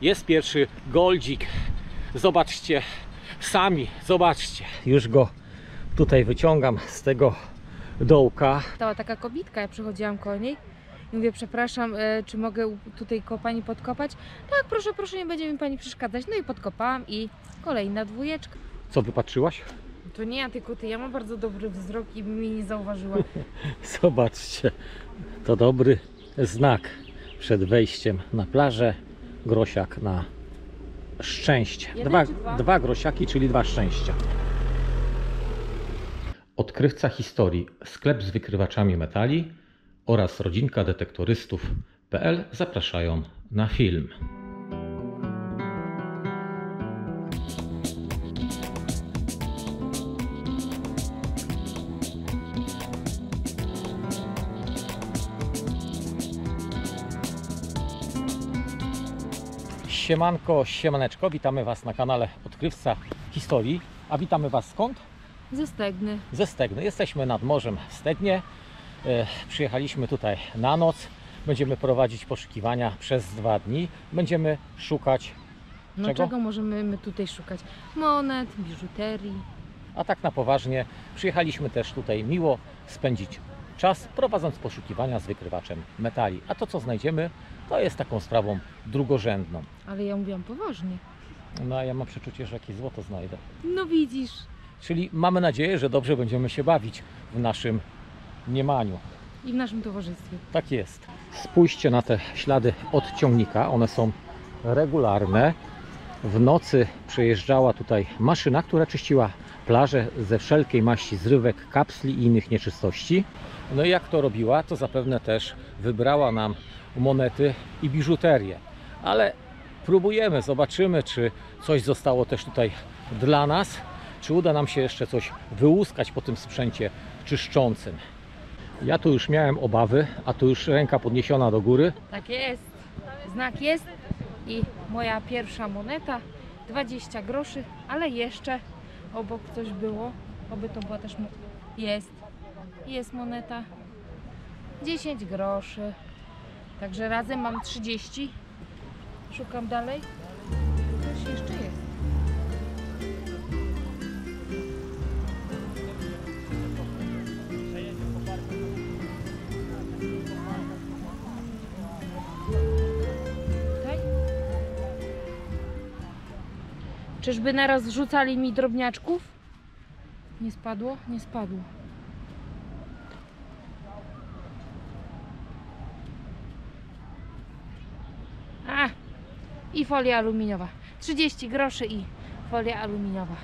Jest pierwszy goldzik. Zobaczcie sami, zobaczcie. Już go tutaj wyciągam z tego dołka. Stała taka kobitka, ja przychodziłam koło niej i mówię, przepraszam, czy mogę tutaj koło pani podkopać? Tak, proszę, proszę, nie będzie mi pani przeszkadzać. No i podkopałam i kolejna dwójeczka. Co wypatrzyłaś? To nie ja, tylko ty. Ja mam bardzo dobry wzrok i mnie nie zauważyła. Zobaczcie, to dobry znak przed wejściem na plażę. Grosiak na szczęście. Dwa grosiaki, czyli 2 szczęścia. Odkrywca historii, sklep z wykrywaczami metali oraz rodzinka detektorystów.pl zapraszają na film. Siemanko, siemaneczko, witamy Was na kanale Odkrywca Historii. A witamy Was skąd? Ze Stegny. Ze Stegny. Jesteśmy nad morzem w Stegnie. Przyjechaliśmy tutaj na noc. Będziemy prowadzić poszukiwania przez 2 dni. Będziemy szukać czego możemy my tutaj szukać? Monet, biżuterii. A tak na poważnie przyjechaliśmy też tutaj miło spędzić czas, prowadząc poszukiwania z wykrywaczem metali. A to, co znajdziemy, to jest taką sprawą drugorzędną. Ale ja mówiłam poważnie. No a ja mam przeczucie, że jakieś złoto znajdę. No widzisz. Czyli mamy nadzieję, że dobrze będziemy się bawić w naszym mniemaniu. I w naszym towarzystwie. Tak jest. Spójrzcie na te ślady od ciągnika. One są regularne. W nocy przejeżdżała tutaj maszyna, która czyściła plażę ze wszelkiej maści zrywek, kapsli i innych nieczystości. No i jak to robiła, to zapewne też wybrała nam monety i biżuterię. Ale próbujemy, zobaczymy, czy coś zostało też tutaj dla nas, czy uda nam się jeszcze coś wyłuskać po tym sprzęcie czyszczącym. Ja tu już miałem obawy, a tu już ręka podniesiona do góry. Tak jest. Znak jest i moja pierwsza moneta 20 groszy, ale jeszcze obok coś było. Oby to była też jest moneta 10 groszy. Także razem mam 30. Szukam dalej. Coś jeszcze jest. Tutaj? Czyżby naraz rzucali mi drobniaczków? Nie spadło? Nie spadło. I folia aluminiowa. 30 groszy i folia aluminiowa.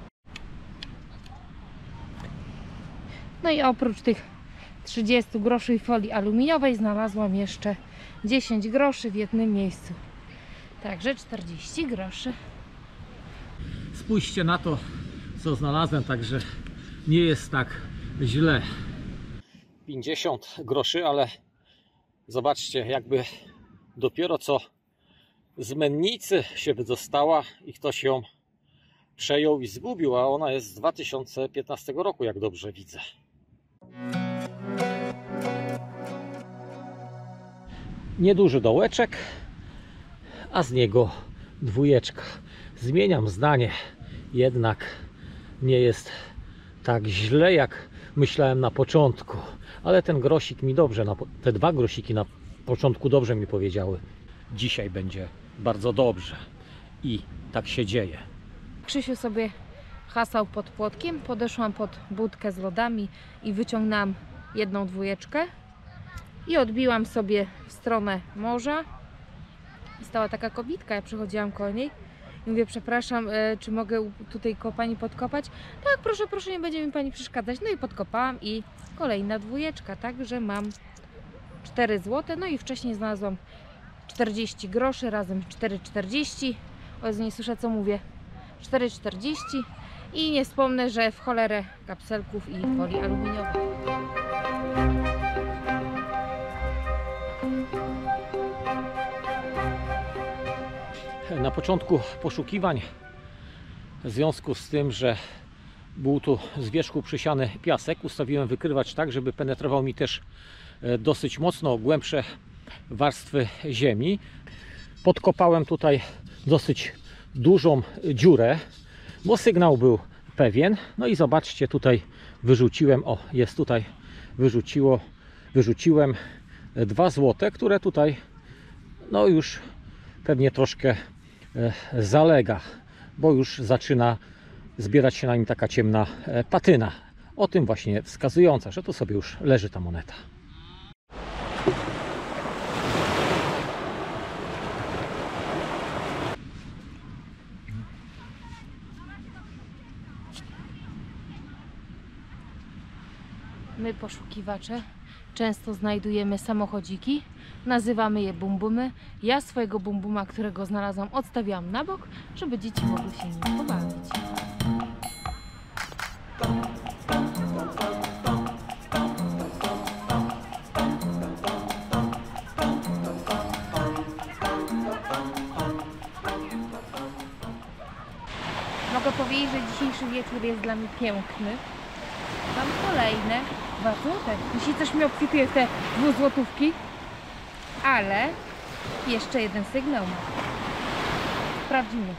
No i oprócz tych 30 groszy i folii aluminiowej znalazłam jeszcze 10 groszy w jednym miejscu. Także 40 groszy. Spójrzcie na to, co znalazłem, także nie jest tak źle. 50 groszy, ale zobaczcie, jakby dopiero co z mennicy się wydostała i ktoś ją przejął i zgubił, a ona jest z 2015 roku, jak dobrze widzę. Nieduży dołeczek, a z niego dwójeczka. Zmieniam zdanie, jednak nie jest tak źle, jak myślałem na początku. Ale ten grosik mi dobrze, te 2 grosiki na początku dobrze mi powiedziały. Dzisiaj będzie bardzo dobrze i tak się dzieje. Krzysiu sobie hasał pod płotkiem, podeszłam pod budkę z lodami i wyciągnęłam jedną dwójeczkę i odbiłam sobie w stronę morza. I stała taka kobitka, ja przychodziłam koło niej i mówię, przepraszam, czy mogę tutaj koło pani podkopać? Tak, proszę, proszę, nie będzie mi pani przeszkadzać. No i podkopałam i kolejna dwójeczka, także mam 4 zł. No i wcześniej znalazłam 40 groszy, razem 4,40. O Jezu, nie słyszę, co mówię. 4,40 i nie wspomnę, że w cholerę kapselków i folii aluminiowej. Na początku poszukiwań, w związku z tym, że był tu z wierzchu przysiany piasek, ustawiłem wykrywacz tak, żeby penetrował mi też dosyć mocno głębsze warstwy ziemi. Podkopałem tutaj dosyć dużą dziurę, bo sygnał był pewien. No i zobaczcie, tutaj wyrzuciłem, o jest tutaj, wyrzuciłem 2 złote, które tutaj no już pewnie troszkę zalega, bo już zaczyna zbierać się na nim taka ciemna patyna. O tym właśnie wskazująca, że tu sobie już leży ta moneta. My, poszukiwacze, często znajdujemy samochodziki, nazywamy je bumbumy. Ja swojego bumbuma, którego znalazłam, odstawiłam na bok, żeby dzieci mogły się nim pobawić. Mogę powiedzieć, że dzisiejszy wieczór jest dla mnie piękny. Mam kolejne 2 złote. Jeśli coś mi obfituje w te 2 złotówki, ale jeszcze jeden sygnał ma. Sprawdzimy.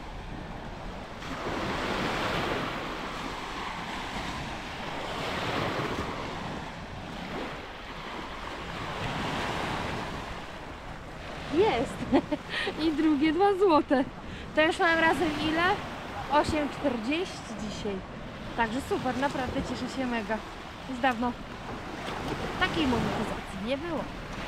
Jest! I drugie 2 złote. To już mam razem ile? 8,40 dzisiaj. Także super, naprawdę cieszę się mega. Już dawno takiej monetyzacji nie było.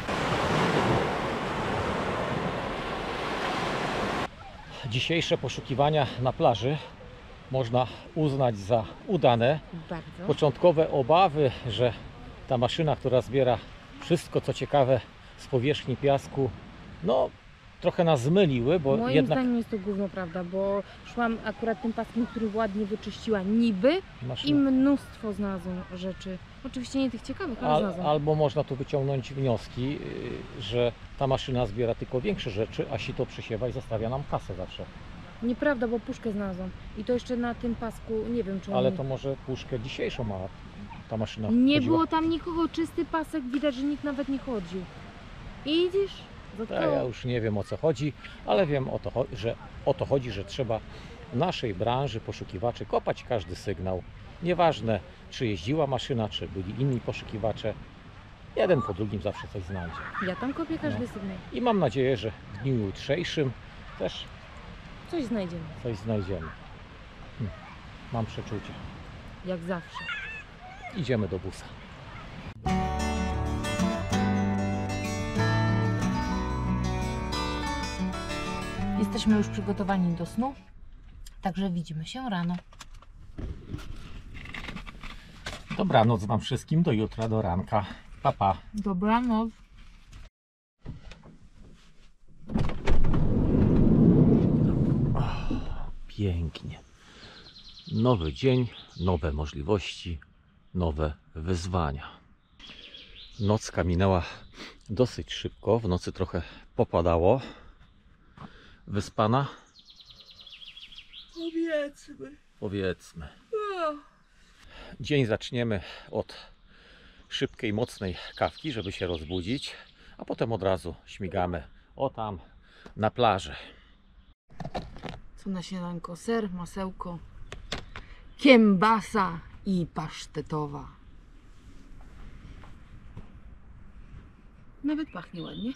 Dzisiejsze poszukiwania na plaży można uznać za udane. Bardzo. Początkowe obawy, że ta maszyna, która zbiera wszystko co ciekawe z powierzchni piasku, no trochę nas zmyliły, bo Moim jednak zdaniem jest to gówno, prawda, bo szłam akurat tym paskiem, który ładnie wyczyściła niby i maszyna, mnóstwo znalazłam rzeczy. Oczywiście nie tych ciekawych, ale znalazłam. albo można tu wyciągnąć wnioski, że ta maszyna zbiera tylko większe rzeczy, a sito przysiewa i zostawia nam kasę zawsze. Nieprawda, bo puszkę znalazłam. I to jeszcze na tym pasku, nie wiem czy Ale on... to może puszkę dzisiejszą ma ta maszyna. Nie chodziła. było tam nikogo, czysty pasek, widać, że nikt nawet nie chodził. I widzisz? Ja już nie wiem o co chodzi, ale wiem że o to chodzi, że trzeba w naszej branży poszukiwaczy kopać każdy sygnał. Nieważne czy jeździła maszyna, czy byli inni poszukiwacze, jeden po drugim zawsze coś znajdzie. Ja tam kopię każdy No. sygnał. I mam nadzieję, że w dniu jutrzejszym też Coś znajdziemy, coś znajdziemy. Mam przeczucie. jak zawsze. Idziemy do busa. Jesteśmy już przygotowani do snu, także widzimy się rano. Dobranoc wam wszystkim, do jutra, do ranka. Pa, pa. Dobranoc. Pięknie. Nowy dzień, nowe możliwości, nowe wyzwania. Nocka minęła dosyć szybko, w nocy trochę popadało. Wyspana? Powiedzmy. Dzień zaczniemy od szybkiej, mocnej kawki, żeby się rozbudzić, a potem od razu śmigamy o tam na plażę. Co na śniadanko? Ser, masełko, kiełbasa i pasztetowa. Nawet pachnie ładnie.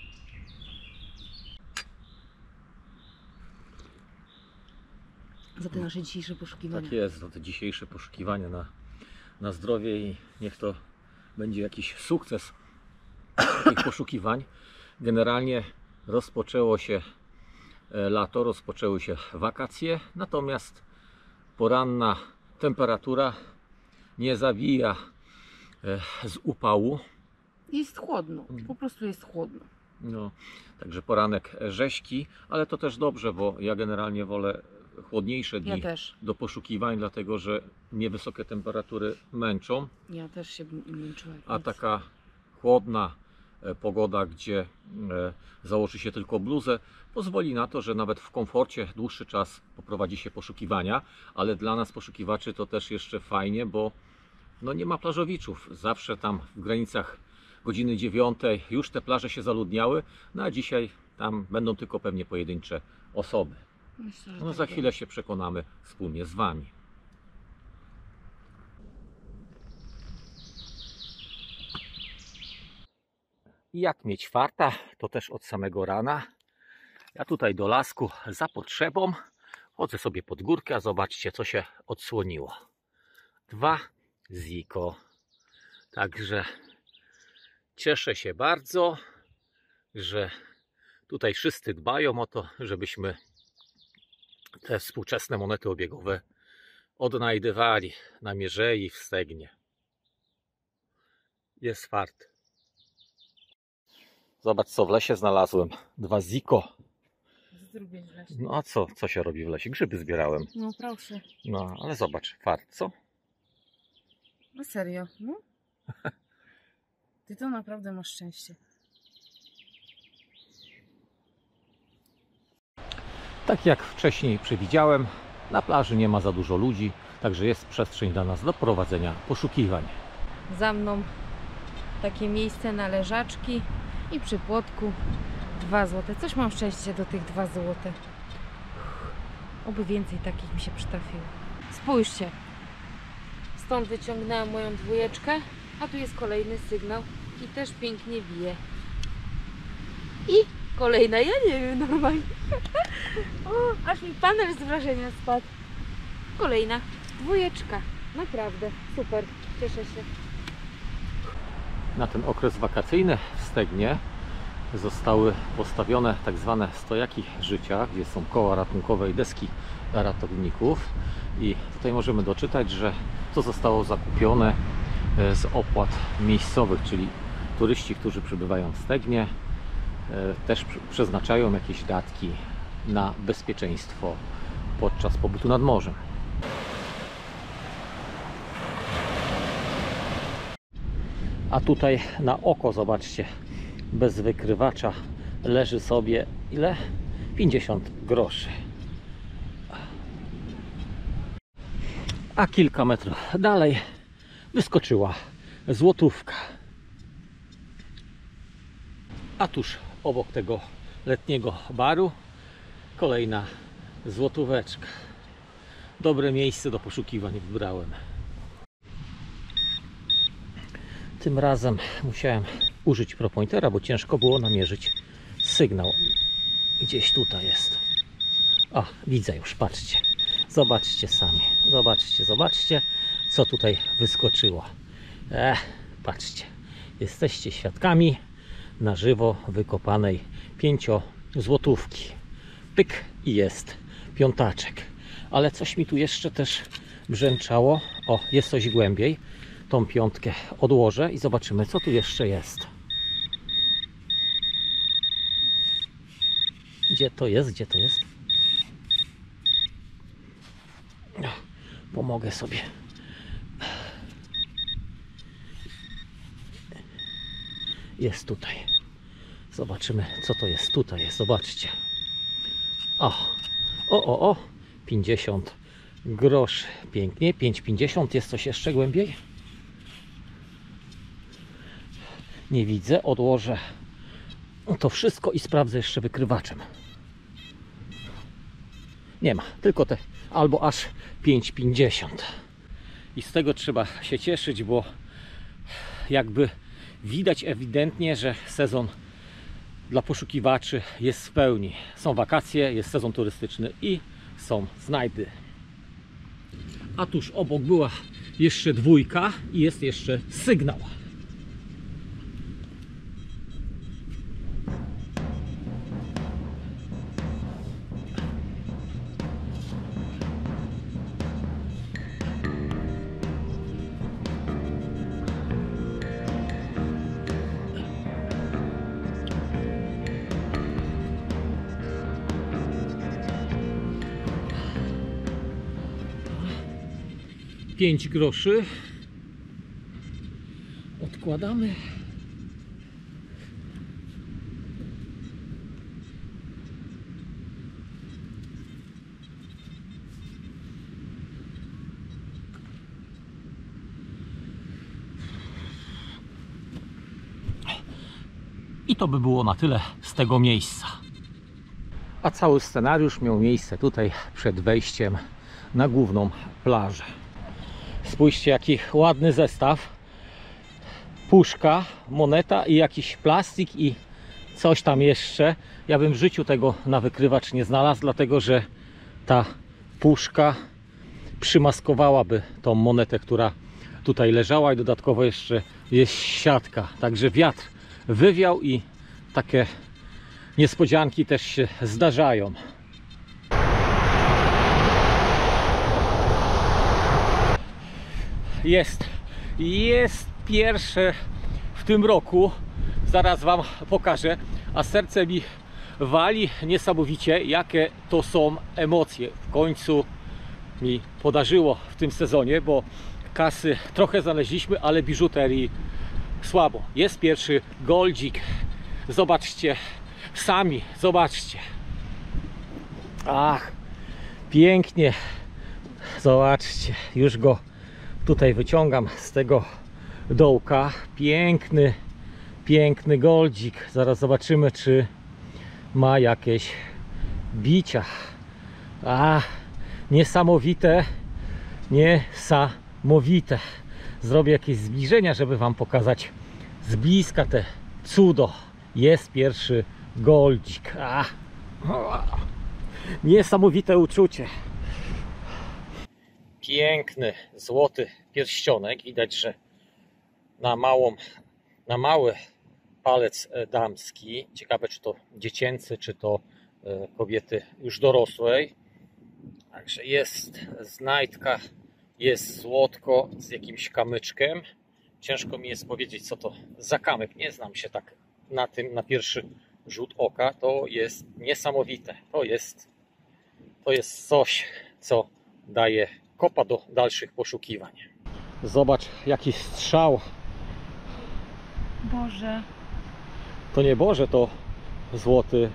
Za te nasze dzisiejsze poszukiwania. Tak jest, za te dzisiejsze poszukiwania na zdrowie i niech to będzie jakiś sukces tych poszukiwań. Generalnie rozpoczęło się lato, rozpoczęły się wakacje, natomiast poranna temperatura nie zawija z upału. Jest chłodno, po prostu jest chłodno. No, także poranek rześki, ale to też dobrze, bo ja generalnie wolę chłodniejsze dni Ja też. do poszukiwań, dlatego że niewysokie temperatury męczą, Ja też się męczyła. a taka chłodna pogoda, gdzie założy się tylko bluzę, pozwoli na to, że nawet w komforcie dłuższy czas poprowadzi się poszukiwania, ale dla nas poszukiwaczy to też jeszcze fajnie, bo no nie ma plażowiczów. Zawsze tam w granicach godziny 9 już te plaże się zaludniały, no a dzisiaj Tam będą tylko pewnie pojedyncze osoby. Myślę, że No tak za chwilę się przekonamy wspólnie z Wami. I jak mieć farta, to też od samego rana. Ja tutaj do lasku za potrzebą chodzę sobie pod górkę, a zobaczcie, co się odsłoniło. 2 ziko. Także cieszę się bardzo, że tutaj wszyscy dbają o to, żebyśmy te współczesne monety obiegowe odnajdywali na mierzei, w stegnie. Jest fart. Zobacz, co w lesie znalazłem. 2 ziko. Zdrobień w lesie. No a co się robi w lesie? Grzyby zbierałem. No proszę. No, ale zobacz, fart, co? No serio, no? Ty to naprawdę masz szczęście. Tak jak wcześniej przewidziałem, na plaży nie ma za dużo ludzi, także jest przestrzeń dla nas do prowadzenia poszukiwań. Za mną takie miejsce na leżaczki i przy płotku 2 złote. Coś mam szczęście do tych 2 złote. Oby więcej takich mi się przytrafiło. Spójrzcie. Stąd wyciągnęłam moją 2, a tu jest kolejny sygnał i też pięknie bije. I kolejna, ja nie wiem, normalnie. O, aż mi panel z wrażenia spadł. Kolejna 2. Naprawdę, super, cieszę się. Na ten okres wakacyjny w Stegnie zostały postawione tak zwane stojaki życia, gdzie są koła ratunkowe i deski dla ratowników. I tutaj możemy doczytać, że to zostało zakupione z opłat miejscowych, czyli turyści, którzy przybywają w Stegnie, też przeznaczają jakieś datki na bezpieczeństwo podczas pobytu nad morzem. A tutaj na oko, zobaczcie, bez wykrywacza leży sobie ile? 50 groszy. A kilka metrów dalej wyskoczyła złotówka. A tuż obok tego letniego baru kolejna złotóweczka. Dobre miejsce do poszukiwań wybrałem. Tym razem musiałem użyć ProPointera, bo ciężko było namierzyć sygnał. Gdzieś tutaj jest. O, widzę już, patrzcie. Zobaczcie sami. Zobaczcie, co tutaj wyskoczyło. Patrzcie. Jesteście świadkami na żywo wykopanej 5-złotówki. Pyk i jest piątaczek. Ale coś mi tu jeszcze też brzęczało. O, jest coś głębiej. Tą piątkę odłożę i zobaczymy, co tu jeszcze jest. Gdzie to jest? Gdzie to jest? Pomogę sobie. Jest tutaj. Zobaczymy, co to jest. Tutaj jest, zobaczcie. O, 50 groszy. Pięknie, 5,50. Jest coś jeszcze głębiej? Nie widzę. Odłożę to wszystko i sprawdzę jeszcze wykrywaczem. Nie ma, tylko te albo aż 5,50. I z tego trzeba się cieszyć, bo jakby widać ewidentnie, że sezon dla poszukiwaczy jest w pełni. Są wakacje, jest sezon turystyczny i są znajdy. A tuż obok była jeszcze 2 i jest jeszcze sygnał. Pięć groszy. Odkładamy. I to by było na tyle z tego miejsca. A cały scenariusz miał miejsce tutaj przed wejściem na główną plażę. Spójrzcie, jaki ładny zestaw. Puszka, moneta i jakiś plastik i coś tam jeszcze. Ja bym w życiu tego na wykrywacz nie znalazł, dlatego że ta puszka przymaskowałaby tą monetę, która tutaj leżała, i dodatkowo jeszcze jest siatka. Także wiatr wywiał i takie niespodzianki też się zdarzają. Jest pierwsze w tym roku, zaraz Wam pokażę, a serce mi wali niesamowicie, jakie to są emocje. W końcu mi podarzyło w tym sezonie, bo kasy trochę znaleźliśmy, ale biżuterii słabo. Jest pierwszy goldzik. Zobaczcie, sami zobaczcie. Ach, pięknie. Zobaczcie, już go tutaj wyciągam z tego dołka. Piękny, piękny goldzik. Zaraz zobaczymy, czy ma jakieś bicia. Niesamowite, niesamowite. Zrobię jakieś zbliżenia, żeby Wam pokazać z bliska te cudo. Jest pierwszy goldzik. Niesamowite uczucie. Piękny, złoty pierścionek. Widać, że na mały palec damski. Ciekawe, czy to dziecięcy, czy to kobiety już dorosłej. Także jest znajdka, jest złotko z jakimś kamyczkiem. Ciężko mi jest powiedzieć, co to za kamyk. Nie znam się tak na tym na pierwszy rzut oka. To jest niesamowite. To jest coś, co daje kopa do dalszych poszukiwań. Zobacz, jaki strzał. Boże. To nie Boże, to złoty,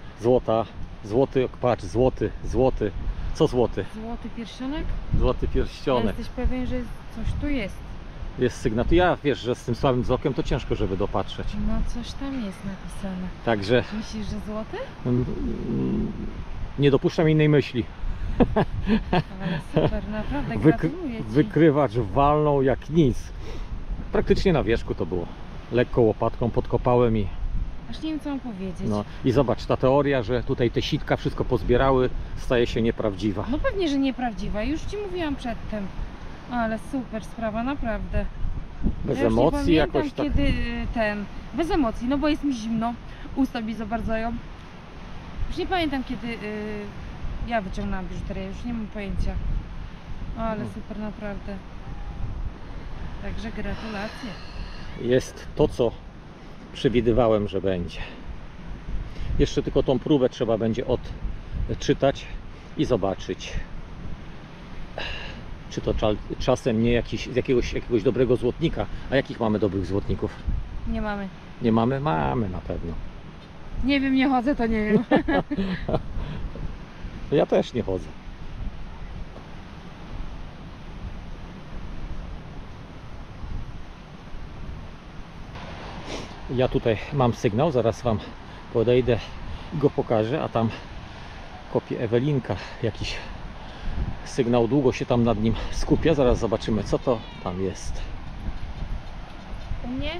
patrz, złoty. Co złoty? Złoty pierścionek? Złoty pierścionek. Jesteś pewien, że coś tu jest? Jest sygnał. Ja wiesz, że z tym słabym wzrokiem to ciężko, żeby dopatrzeć. No coś tam jest napisane. Także Myślisz, że złoty? nie dopuszczam innej myśli. Ale super, naprawdę gratuluję Ci. Wykrywacz walnął jak nic. Praktycznie na wierzchu to było. Lekko łopatką podkopałem i... Aż nie wiem, co mam powiedzieć. No i zobacz, ta teoria, że tutaj te sitka wszystko pozbierały, staje się nieprawdziwa. No pewnie, że nieprawdziwa. Już Ci mówiłam przedtem. Ale super sprawa, naprawdę. Bez ja już emocji nie jakoś pamiętam, tak. kiedy bez emocji, no bo jest mi zimno. Usta mi zabarzają. Już nie pamiętam, kiedy ja wyciągnęłam biżuterię. Już nie mam pojęcia. Ale super, naprawdę. Także gratulacje. Jest to, co przewidywałem, że będzie. Jeszcze tylko tą próbę trzeba będzie odczytać i zobaczyć, czy to czasem nie z jakiegoś dobrego złotnika. A jakich mamy dobrych złotników? Nie mamy. Nie mamy? Mamy na pewno. Nie wiem, nie chodzę, to nie wiem. Ja też nie chodzę. Ja tutaj mam sygnał, zaraz Wam podejdę i go pokażę, a tam kopie Ewelinka jakiś sygnał, długo się tam nad nim skupia. Zaraz zobaczymy, co to tam jest. U mnie?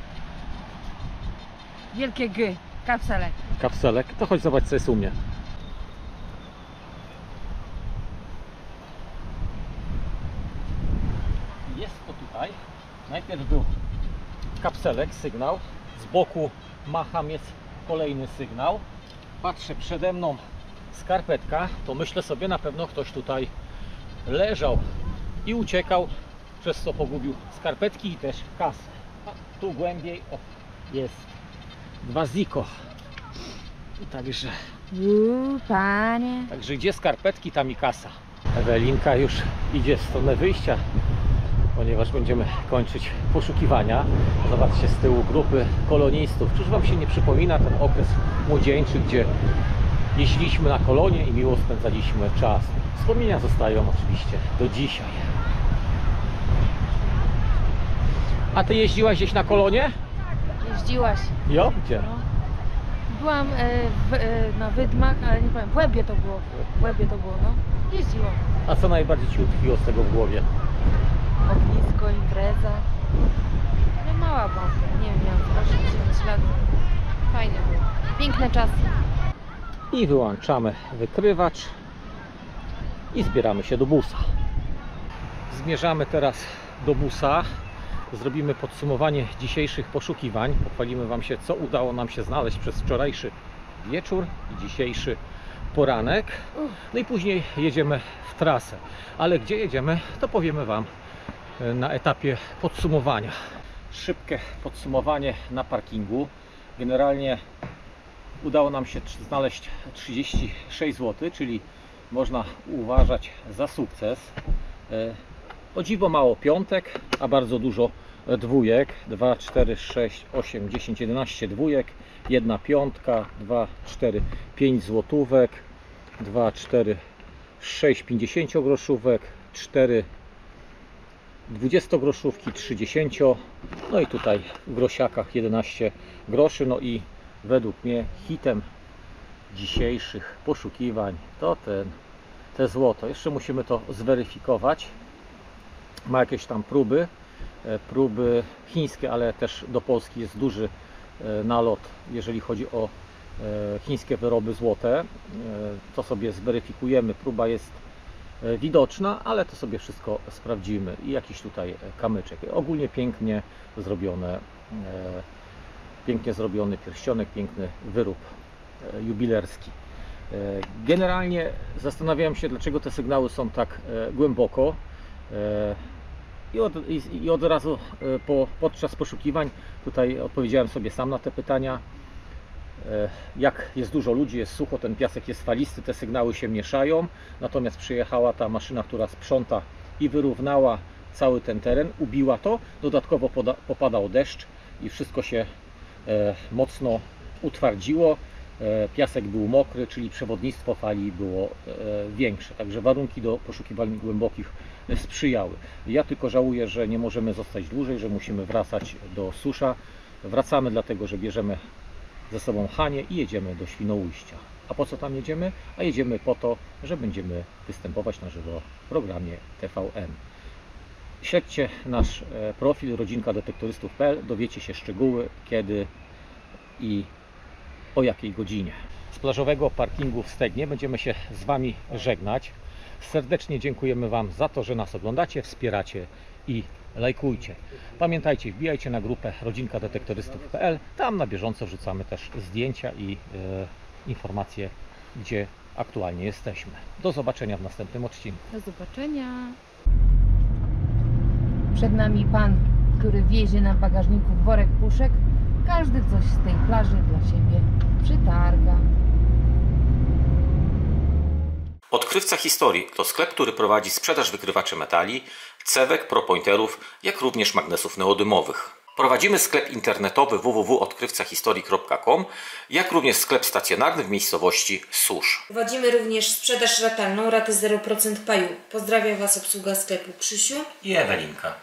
Wielkie G, kapselek. Kapselek, to chodź zobacz, co jest u mnie. Jest to tutaj. Najpierw był kapselek, sygnał. Z boku macham, jest kolejny sygnał. Patrzę, przede mną skarpetka. To myślę sobie, na pewno ktoś tutaj leżał i uciekał, przez co pogubił skarpetki i też kasę. A tu głębiej jest 2 ziko. I także Panie. Także gdzie skarpetki, tam i kasa. Ewelinka już idzie w stronę wyjścia, ponieważ będziemy kończyć poszukiwania. Zobaczcie, z tyłu grupy kolonistów. Czyż Wam się nie przypomina ten okres młodzieńczy, gdzie jeździliśmy na kolonie i miło spędzaliśmy czas? Wspomnienia zostają oczywiście do dzisiaj. A Ty jeździłaś gdzieś na kolonie? Jeździłaś. Jo? Gdzie? No. Byłam na Wydmach, ale nie powiem, w Łebie to było. W Łebie to było, no. Jeździłam. A co najbardziej Ci utkwiło z tego w głowie? Ognisko, impreza. No mała byłam, nie wiem, miałam 89 lat. Fajnie było. Piękne czasy. I wyłączamy wykrywacz i zbieramy się do busa. Zmierzamy teraz do busa. Zrobimy podsumowanie dzisiejszych poszukiwań. Pochwalimy Wam się, co udało nam się znaleźć przez wczorajszy wieczór i dzisiejszy poranek. No i później jedziemy w trasę. Ale gdzie jedziemy, to powiemy Wam na etapie podsumowania. Szybkie podsumowanie na parkingu. Generalnie udało nam się znaleźć 36 zł, czyli można uważać za sukces. O dziwo mało piątek, a bardzo dużo dwójek. 2, 4, 6, 8, 10, 11 dwójek, jedna piątka, 2, 4, 5 złotówek, 2, 4, 6 50 groszówek, 4 20 groszówki, 30, no i tutaj w grosiakach 11 groszy. No i według mnie hitem dzisiejszych poszukiwań to te złoto. Jeszcze musimy to zweryfikować. Ma jakieś tam próby chińskie, ale też do Polski jest duży nalot, jeżeli chodzi o chińskie wyroby złote. To sobie zweryfikujemy. Próba jest widoczna, ale to sobie wszystko sprawdzimy. I jakiś tutaj kamyczek. Ogólnie pięknie zrobiony pierścionek, piękny wyrób jubilerski. Generalnie zastanawiałem się, dlaczego te sygnały są tak głęboko. I od razu podczas poszukiwań tutaj odpowiedziałem sobie sam na te pytania. Jak jest dużo ludzi, jest sucho, ten piasek jest falisty, te sygnały się mieszają. Natomiast przyjechała ta maszyna, która sprząta i wyrównała cały ten teren, ubiła to. Dodatkowo popadał deszcz i wszystko się mocno utwardziło. Piasek był mokry, czyli przewodnictwo fali było większe. Także warunki do poszukiwań głębokich sprzyjały. Ja tylko żałuję, że nie możemy zostać dłużej, że musimy wracać do Susza. Wracamy dlatego, że bierzemy ze sobą Hanię i jedziemy do Świnoujścia. A po co tam jedziemy? A jedziemy po to, że będziemy występować na żywo w programie TVN. Śledźcie nasz profil rodzinkadetektorystów.pl, dowiecie się szczegóły, kiedy i o jakiej godzinie. Z plażowego parkingu w Stegnie będziemy się z Wami żegnać. Serdecznie dziękujemy Wam za to, że nas oglądacie, wspieracie i lajkujcie. Pamiętajcie, wbijajcie na grupę rodzinkadetektorystów.pl. Tam na bieżąco wrzucamy też zdjęcia i informacje, gdzie aktualnie jesteśmy. Do zobaczenia w następnym odcinku. Do zobaczenia. Przed nami pan, który wiezie na bagażniku worek puszek. Każdy coś z tej plaży dla siebie przytarga. Odkrywca Historii to sklep, który prowadzi sprzedaż wykrywaczy metali, cewek, propointerów, jak również magnesów neodymowych. Prowadzimy sklep internetowy www.odkrywcahistorii.com, jak również sklep stacjonarny w miejscowości Susz. Prowadzimy również sprzedaż ratalną, raty 0% paju. Pozdrawiam Was obsługa sklepu Krzysiu I Ewelinka.